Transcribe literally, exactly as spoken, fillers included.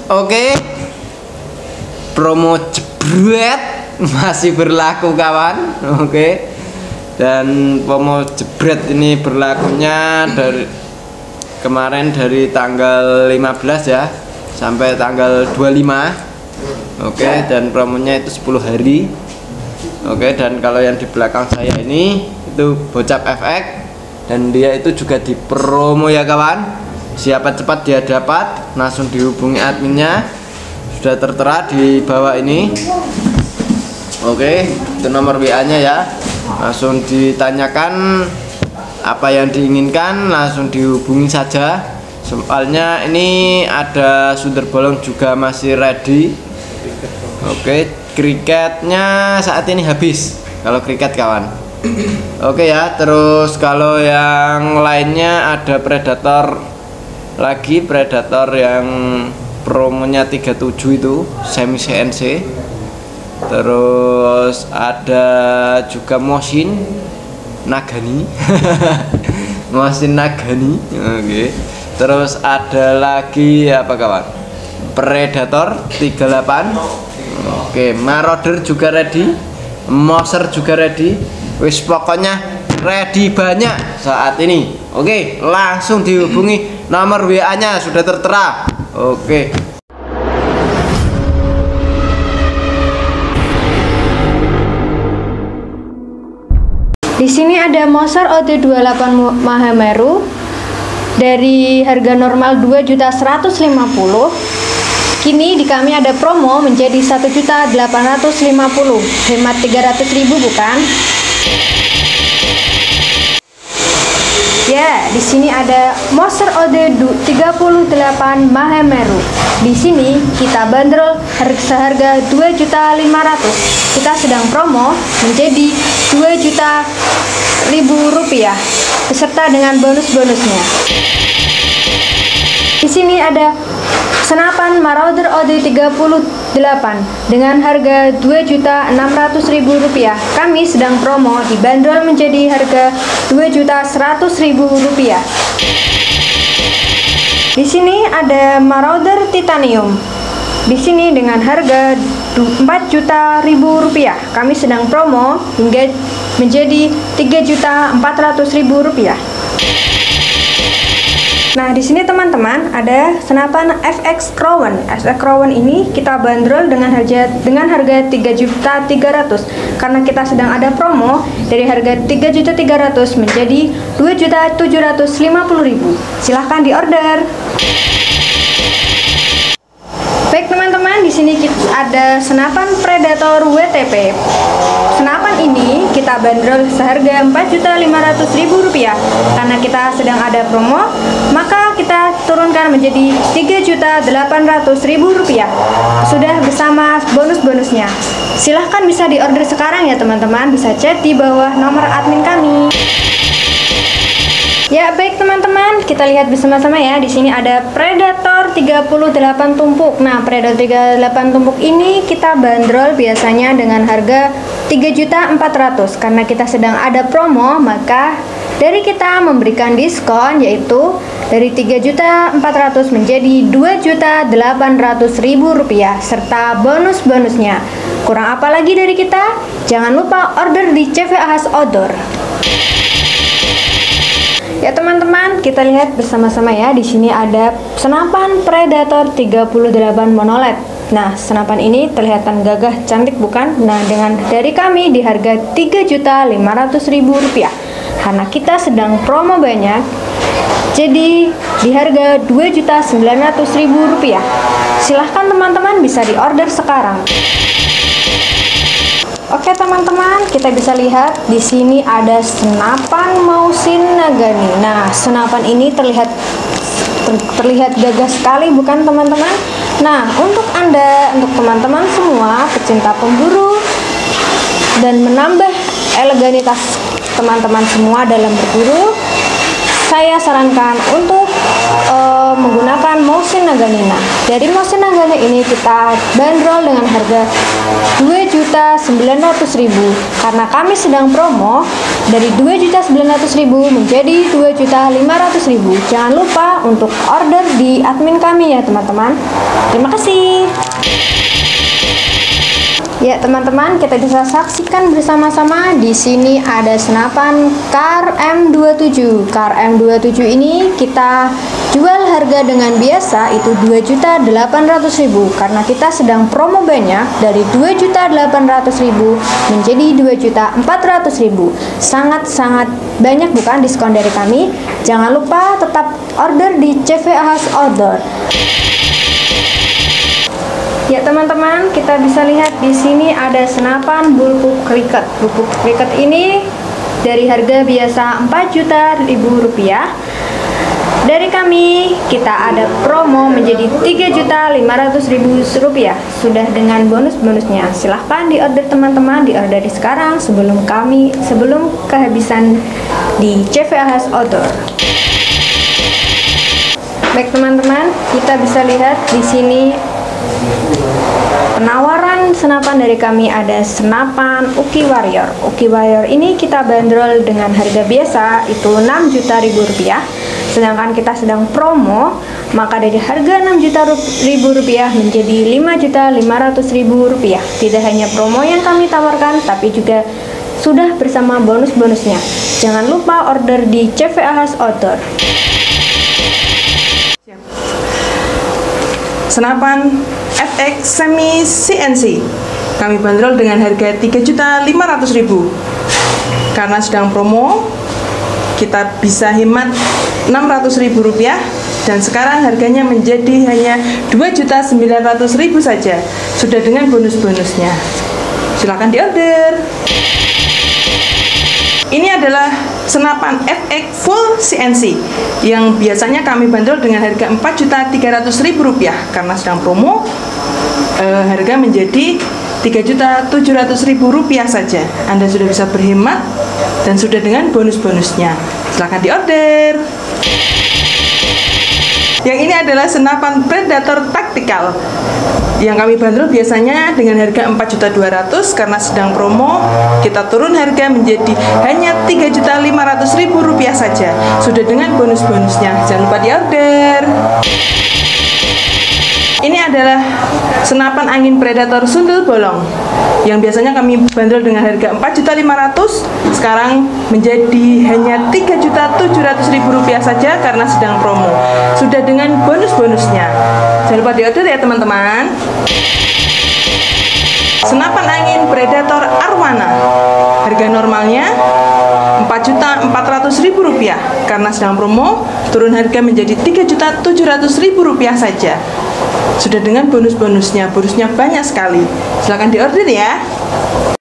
Oke, promo jebret masih berlaku kawan. Oke, dan promo jebret ini berlakunya dari kemarin dari tanggal lima belas ya sampai tanggal dua puluh lima. Oke, dan promonya itu sepuluh hari. Oke, dan kalau yang di belakang saya ini itu Bocap F X, dan dia itu juga di promo ya kawan. Siapa cepat dia dapat, langsung dihubungi adminnya, sudah tertera di bawah ini. Oke, itu nomor W A nya ya, langsung ditanyakan apa yang diinginkan, langsung dihubungi saja. Soalnya ini ada sumber bolong juga masih ready. Oke, kriketnya saat ini habis kalau kriket kawan. Oke ya, terus kalau yang lainnya ada Predator lagi, Predator yang promonya tiga puluh tujuh itu semi C N C. Terus ada juga Mosin Nagani. Mosin Nagani. Oke. Terus ada lagi apa kawan? Predator tiga puluh delapan. Oke, Marauder juga ready. Moser juga ready. Wis pokoknya ready banyak saat ini. Oke, langsung dihubungi, nomor W A nya sudah tertera. Oke. Di sini ada Moser O D dua puluh delapan Mahameru dari harga normal dua juta seratus lima puluh. Kini di kami ada promo menjadi satu juta delapan ratus lima puluh. Hemat tiga ratus ribu bukan? Ya, di sini ada Moser O D tiga puluh delapan Mahameru. Di sini kita bandrol seharga dua juta lima ratus. Kita sedang promo menjadi dua juta ribu rupiah beserta dengan bonus-bonusnya. Di sini ada senapan Marauder O D tiga puluh delapan dengan harga dua juta enam ratus ribu rupiah. Kami sedang promo dibanderol menjadi harga dua juta seratus ribu rupiah. Di sini ada Marauder Titanium. Di sini dengan harga empat juta ribu rupiah. Kami sedang promo hingga menjadi tiga juta empat ratus ribu rupiah. Nah, di sini teman-teman ada senapan F X Crown. F X Crown ini kita bandrol dengan harga dengan harga tiga juta tiga ratus. Karena kita sedang ada promo dari harga tiga juta tiga ratus menjadi dua juta tujuh ratus lima puluh ribu. Silahkan diorder. Baik teman-teman, di sini kita ada senapan Predator W T P. Senapan ini kita bandrol seharga empat juta lima ratus ribu rupiah. Karena kita sedang ada promo, maka kita turunkan menjadi tiga juta delapan ratus ribu rupiah. Sudah bersama bonus-bonusnya. Silahkan bisa diorder sekarang ya teman-teman. Bisa chat di bawah nomor admin kami. Ya baik teman-teman, kita lihat bersama-sama ya. Di sini ada Predator tiga puluh delapan tumpuk. Nah, Predator tiga puluh delapan tumpuk ini kita bandrol biasanya dengan harga tiga juta empat ratus. Karena kita sedang ada promo, maka dari kita memberikan diskon yaitu dari tiga juta empat ratus menjadi dua juta delapan ratus ribu rupiah serta bonus-bonusnya. Kurang apa lagi dari kita? Jangan lupa order di C V A Khas Outdoor. Ya teman-teman, kita lihat bersama-sama ya. Di sini ada senapan Predator tiga puluh delapan Monoled. Nah, senapan ini kelihatan gagah cantik bukan? Nah, dengan dari kami di harga tiga juta lima ratus ribu rupiah. Karena kita sedang promo banyak, jadi di harga dua juta sembilan ratus ribu rupiah. Silahkan teman-teman bisa diorder sekarang. Oke teman-teman, kita bisa lihat di sini ada senapan Mosin Nagani. Nah, senapan ini terlihat ter, terlihat gagah sekali bukan teman-teman? Nah, untuk Anda, untuk teman-teman semua pecinta pemburu dan menambah eleganitas teman-teman semua dalam berburu, saya sarankan untuk uh, menggunakan Moussin Nagannina. Dari Moussin Nagannina ini kita bandrol dengan harga dua juta sembilan ratus ribu. Karena kami sedang promo, dari dua juta sembilan ratus ribu menjadi dua juta lima ratus ribu. Jangan lupa untuk order di admin kami ya teman-teman. Terima kasih. Ya teman-teman, kita bisa saksikan bersama-sama. Di sini ada senapan K R M dua puluh tujuh. K R M dua puluh tujuh ini kita jual harga dengan biasa itu dua juta delapan ratus ribu. Karena kita sedang promo banyak, dari dua juta delapan ratus ribu menjadi dua juta empat ratus ribu. Sangat-sangat banyak bukan diskon dari kami. Jangan lupa tetap order di C V A House Outdoor. Ya teman-teman, kita bisa lihat di sini ada senapan bulbuk cricket. Bulbuk cricket ini dari harga biasa empat juta ribu rupiah. Dari kami kita ada promo menjadi tiga juta lima ratus ribu rupiah. Sudah dengan bonus-bonusnya. Silahkan di order teman-teman, di order di sekarang sebelum kami sebelum kehabisan di C V A House Outdoor. Baik teman-teman, kita bisa lihat di sini penawaran senapan dari kami. Ada senapan Uki Warrior. Uki Warrior ini kita bandrol dengan harga biasa itu enam juta ribu rupiah. Sedangkan kita sedang promo, maka dari harga enam juta ribu rupiah menjadi lima juta lima ratus ribu rupiah. Tidak hanya promo yang kami tawarkan, tapi juga sudah bersama bonus-bonusnya. Jangan lupa order di C V A House Outdoor. Senapan F X Semi C N C kami bandrol dengan harga tiga juta lima ratus ribu. Karena sedang promo, kita bisa hemat enam ratus ribu rupiah, dan sekarang harganya menjadi hanya dua juta sembilan ratus ribu saja, sudah dengan bonus-bonusnya. Silahkan diorder. Ini adalah senapan F X Full C N C yang biasanya kami bandrol dengan harga empat juta tiga ratus ribu rupiah. Karena sedang promo, eh, harga menjadi tiga juta tujuh ratus ribu rupiah saja. Anda sudah bisa berhemat dan sudah dengan bonus-bonusnya. Silahkan diorder. Yang ini adalah senapan Predator Tactical yang kami bandrol biasanya dengan harga empat juta dua ratus ribu. Karena sedang promo, kita turun harga menjadi hanya tiga juta lima ratus ribu rupiah saja, sudah dengan bonus-bonusnya. Jangan lupa diorder. Ini adalah senapan angin Predator Sundel Bolong yang biasanya kami bandrol dengan harga empat juta lima ratus ribu, sekarang menjadi hanya tiga juta tujuh ratus ribu rupiah saja karena sedang promo, sudah dengan bonus-bonusnya. Jangan lupa diorder ya teman-teman. Senapan angin Predator Arwana, harga normalnya empat juta empat ratus ribu rupiah. Karena sedang promo, turun harga menjadi tiga juta tujuh ratus ribu rupiah saja, sudah dengan bonus-bonusnya. Bonusnya banyak sekali. Silahkan diorder ya.